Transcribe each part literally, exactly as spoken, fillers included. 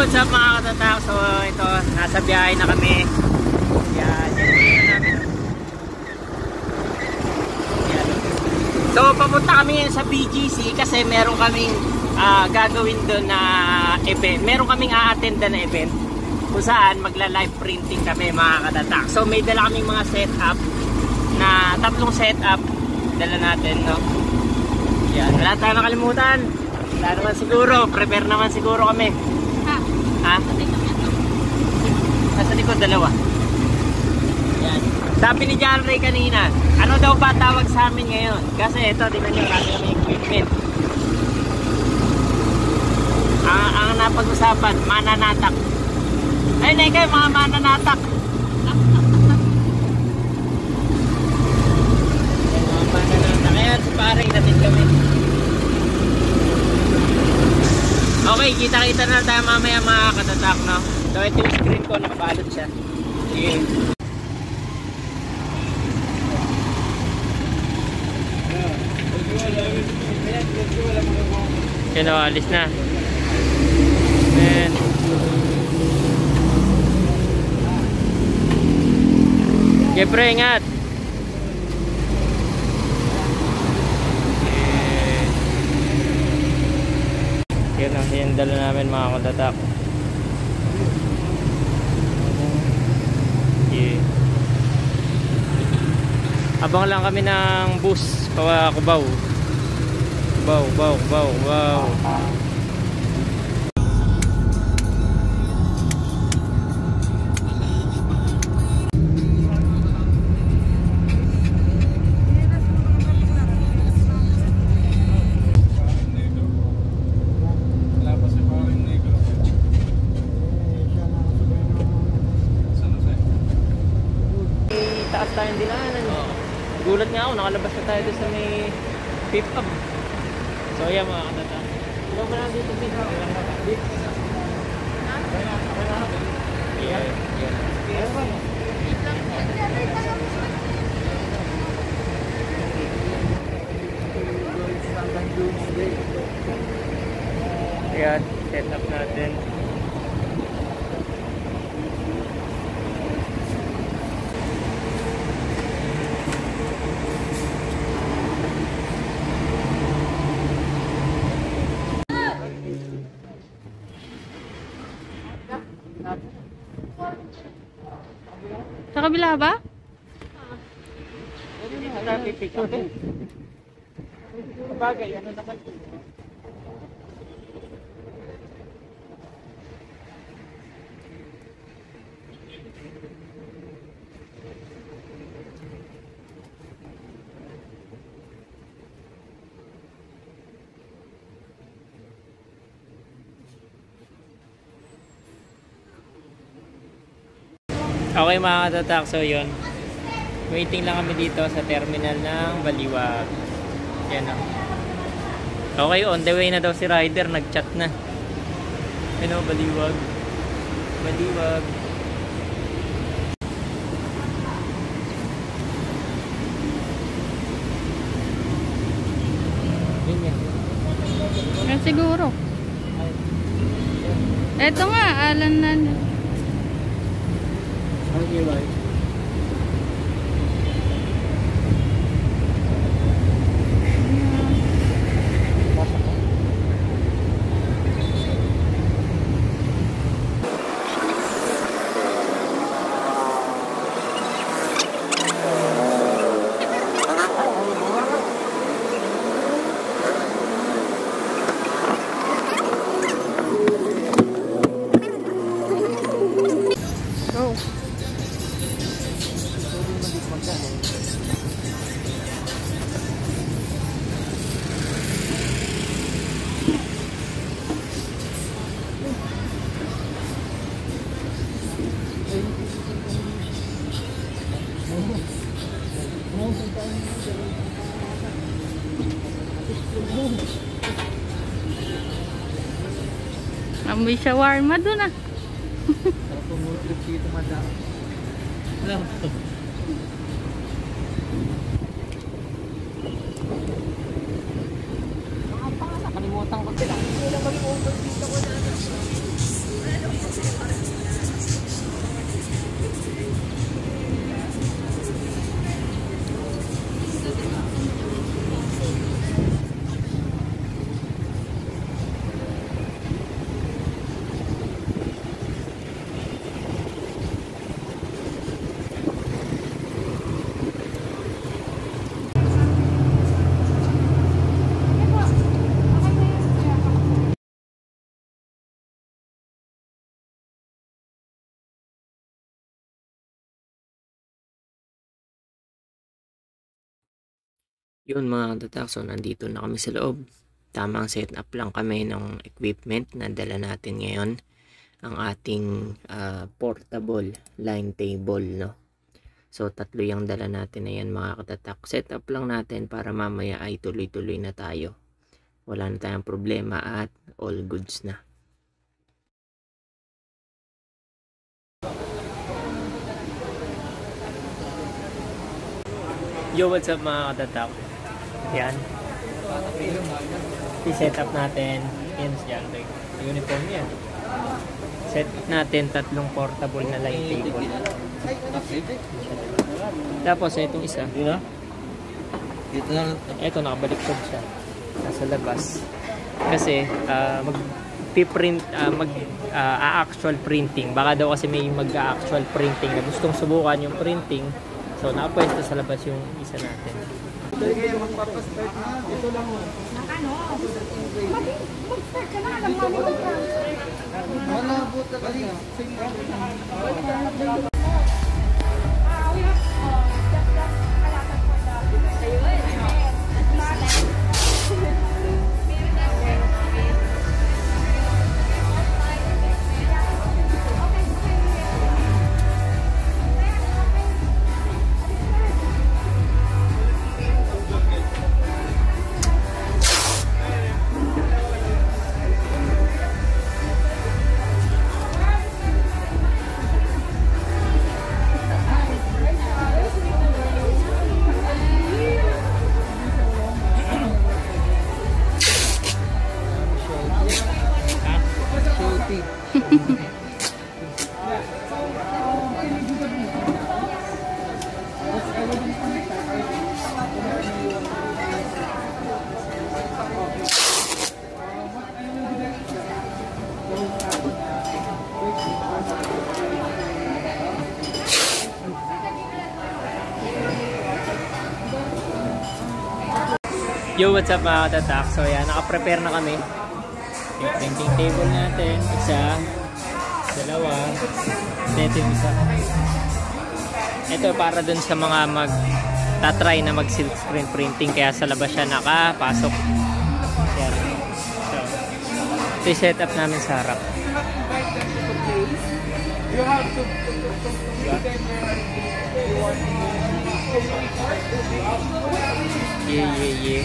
what's up mga katatak? So ito, nasa biyahe na kami. Yan, yan yung namin. Yan. So papunta kami ngayon sa B G C kasi meron kaming uh, gagawin doon na event. Meron kaming a-attenda na event kung saan magla-live printing kami mga katatak. So may dala kaming mga setup na tatlong setup dala natin, no? Yan, wala tayong nakalimutan. Wala naman siguro, prepare naman siguro kami. Ha? Ha? Nasa likod dalawa. Yan. Sabi ni John Ray kanina, ano daw ba tawag sa amin ngayon? Kasi ito, tingnan nyo, kami kami equipment. Ang, ang napag-usapan, mananatak. Ay, na kayo, mga mananatak. Ay, mga mananatak. Ayan, si paring natin kami. Okay, kita-kita na tayo mamaya mga katatak, no? So ito yung screen ko, nakabalot siya. Sige. Yan o, alis na. Ayan. Siyempre, ingat. Yan ang hindala namin mga katatak. Yeah. Abang lang kami ng bus pawa Cubao. Cubao, Cubao, Cubao, Cubao. Taas tayong dinaanan. Oh. Gulat nga ako, nakalabas na tayo doon sa may fifth hub. So yan mga katata. Ikaw ba na dito dito? Yeah, yeah. Ayan, set up natin. Sa kabila ba? Bagay, ano naman? Okay mga katatak, so yun, waiting lang kami dito sa terminal ng Baliwag. Yan o. Okay, on the way na daw si rider, nag-chat na. Yan o, Baliwag. Baliwag. Yan yan. Yan siguro. Eto nga, alam na. Okay, right. Amoy shawarma dun ah. Sarap pumutrip dito madam. Alam ko. Nakalimutan ko sila. Hindi na mag-over dito ko na. Yun mga katatak, so nandito na kami sa loob. Tamang setup lang kami ng equipment na dala natin ngayon. Ang ating uh, portable line table, no. So tatlo yung dala natin na yan mga katatak. Setup lang natin para mamaya ay tuloy-tuloy na tayo. Wala na tayong problema at all goods na. Yo, what's up mga katatak? Yan. I-set up natin. Yan siya. Uniform yan. Set natin tatlong portable na line table. Tapos itong isa. Ito nakabaliktad siya. Nasa labas. Kasi uh, mag-print, uh, mag uh, actual printing. Baka daw kasi may mag-actual printing na gustong subukan yung printing. So nakapwesto sa labas yung isa natin. Sige, magpapastart na. Ito lang mo. Ano? Mag-start ka na. Alam mo mo ka. Malabo talaga. Sige. Yo, what's up mga katatak? So yan, naka-prepare na kami. Yung printing table natin, isa, dalawa, ito yung isa. Ito para dun sa mga mag-tatry na mag-silk screen printing, kaya sa labas siya nakapasok. Yan. So, ito yung setup namin sa harap. You have to Yeah, yeah, yeah.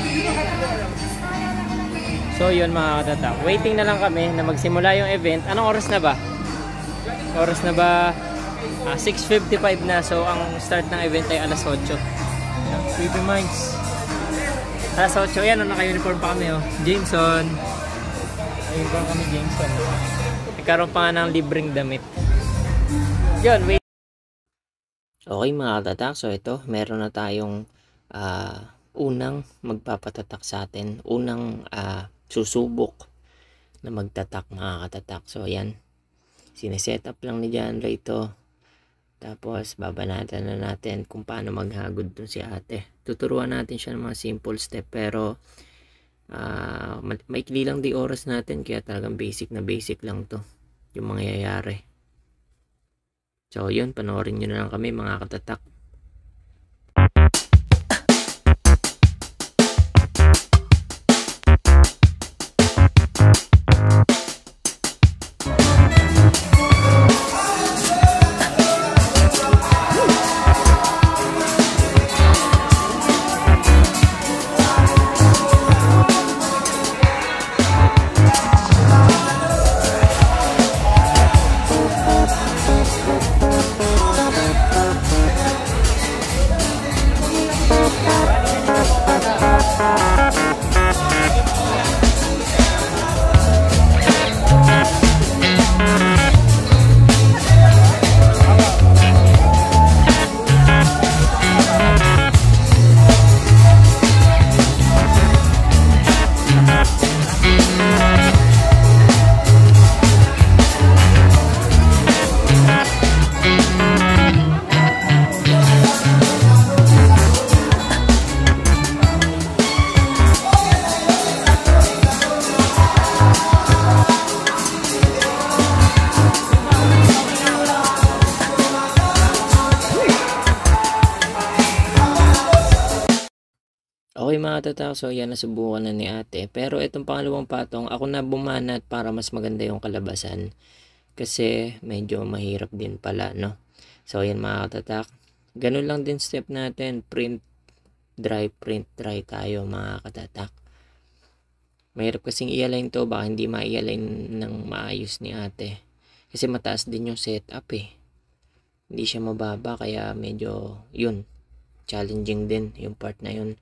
So yun mga katatak, waiting na lang kami na magsimula yung event. Anong oras na ba? Oras na ba? Ah, six fifty-five na. So ang start ng event ay alas otso. Baby Minds. Alas otso. Yan, naka-uniform pa kami. Oh. Jameson. Ayun pa kami, Jameson. Nagkaroon pa nga ng libreng damit. Yun, wait. Okay mga katatak, so ito, meron na tayong uh, unang magpapatatak sa atin. Unang uh, susubok na magtatak mga katatak. So ayan, sineset up lang ni John Ray ito. Tapos babanatan na natin kung paano maghagod dun si ate. Tuturuan natin siya ng mga simple step, pero uh, maikli lang di oras natin, kaya talagang basic na basic lang to yung mangyayari. So yun, panoorin nyo na lang kami mga katatak. mga tatak, so yan nasubukan na ni ate. Pero itong pangalawang patong, ako na bumanat para mas maganda yung kalabasan. Kasi medyo mahirap din pala, no? So yan mga tatak. Ganun lang din step natin. Print, dry, print, dry tayo mga katatak. Mahirap kasing i-align to. Baka hindi ma-i-align ng maayos ni ate. Kasi mataas din yung setup eh. Hindi siya mababa kaya medyo yun. Challenging din yung part na yun.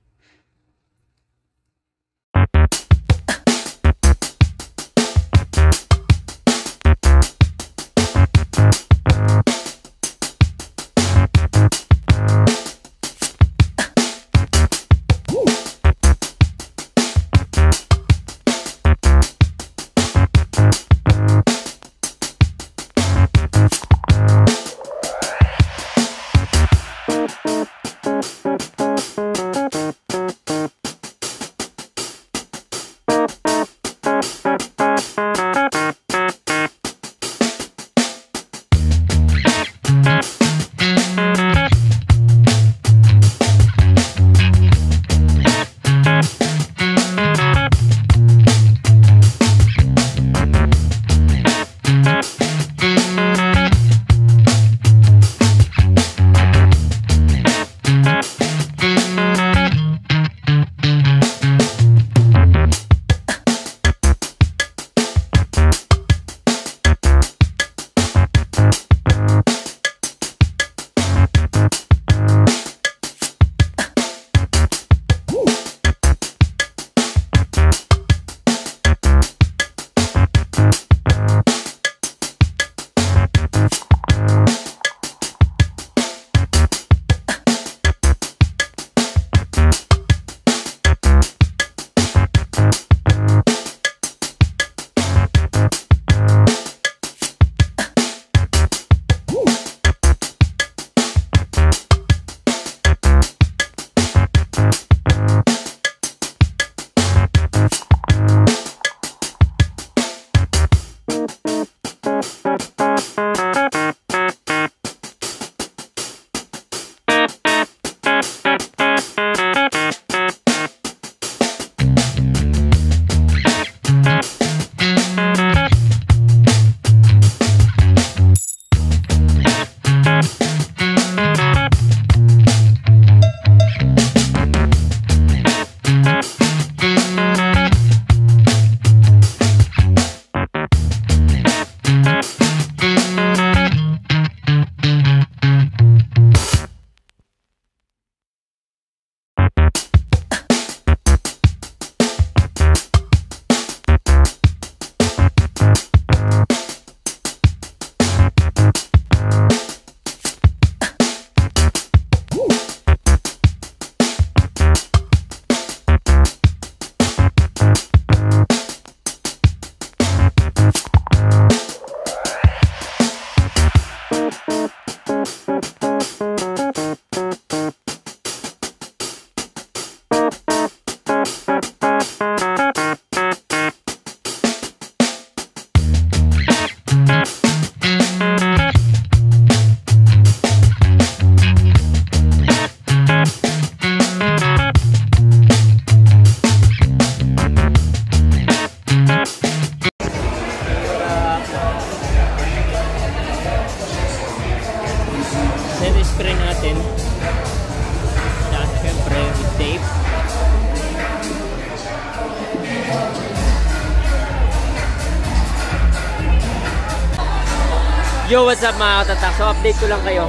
Yo, what's up mga katatak? So update ko lang kayo.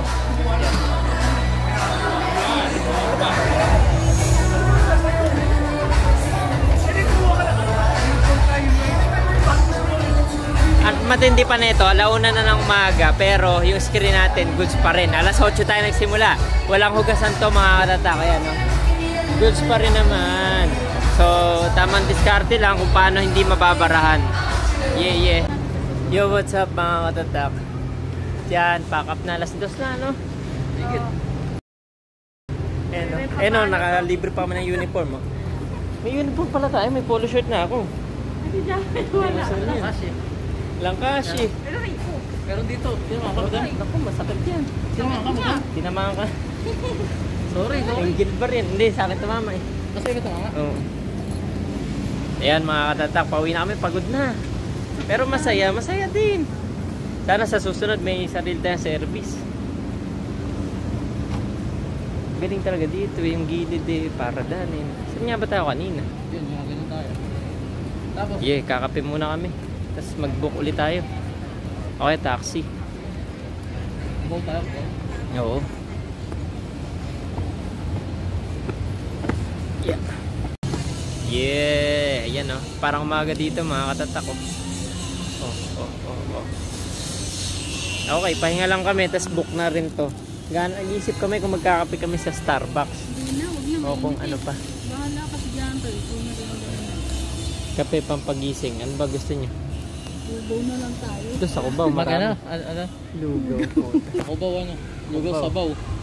At matindi pa nito, alauna na ng umaga, pero yung screen natin goods pa rin. Alas otso tayo nagsimula. Walang hugasan to mga katatak. Ayan, no? Goods pa rin naman. So tamang diskarte lang kung paano hindi mababarahan. Yeah, yeah. Yo, what's up mga katatak? Yan, pack up na alas dos na, no? Sige. Eh, no? Eh, no, nakalibre pa man ng uniform, oh. May uniform pala tayo, may polo shirt na ako. Hindi dyan, wala. Langkashi. Langkashi. Pero ito. Pero dito, tinamaan ka. Naku, masakit yan. Tinamaan ka. Tinamaan ka. Sorry, sorry. Inggit pa rin. Hindi, sa akin tumama eh. Kasi ito nga. Oo. Ayan mga katatak, pauwi na kami, pagod na. Pero masaya, masaya din. Sana sa susunod may sarili tayong service. Galing talaga dito, yung gilid eh, para danin. Saan nga ba tayo kanina? Yun, yung ganyan tayo. Tapos, Yeah, kakape muna kami. Tapos mag-book ulit tayo. Okay, taxi. bowl tayo. bowl. Oo. Yeah. Yeah, ayan oh. Parang umaga dito mga katatak oh. Oh, oh, oh, oh. Okay, pahinga lang kami, tapos book na rin to. Gana, nag-iisip kami kung magkakape kami sa Starbucks. Hindi na, huwag na. O kung mainit ano eh. pa. Bahala ka sa dyan, tol. Ikaw na rin ganyan. Kape pampagising. Ano ba gusto niyo? Tubaw na lang tayo. Ito sa Cubao, Mag ano? marami. Ano? ano? Lugaw po. Kubaw ano? Lugaw Kubaw. sabaw.